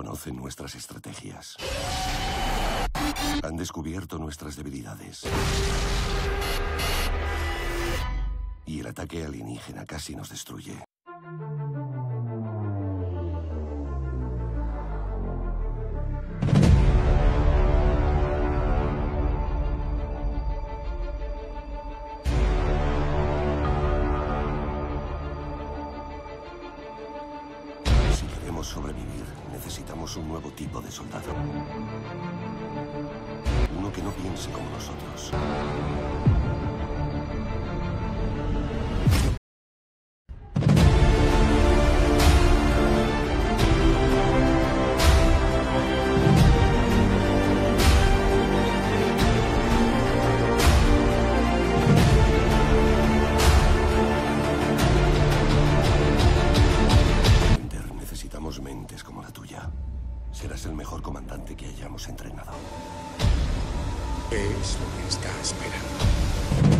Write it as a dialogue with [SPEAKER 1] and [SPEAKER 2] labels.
[SPEAKER 1] Conocen nuestras estrategias. Han descubierto nuestras debilidades. Y el ataque alienígena casi nos destruye. Si queremos sobrevivir, necesitamos un nuevo tipo de soldado. Uno que no piense como nosotros. Necesitamos mentes como la tuya. Serás el mejor comandante que hayamos entrenado.
[SPEAKER 2] ¿Qué es lo que está esperando?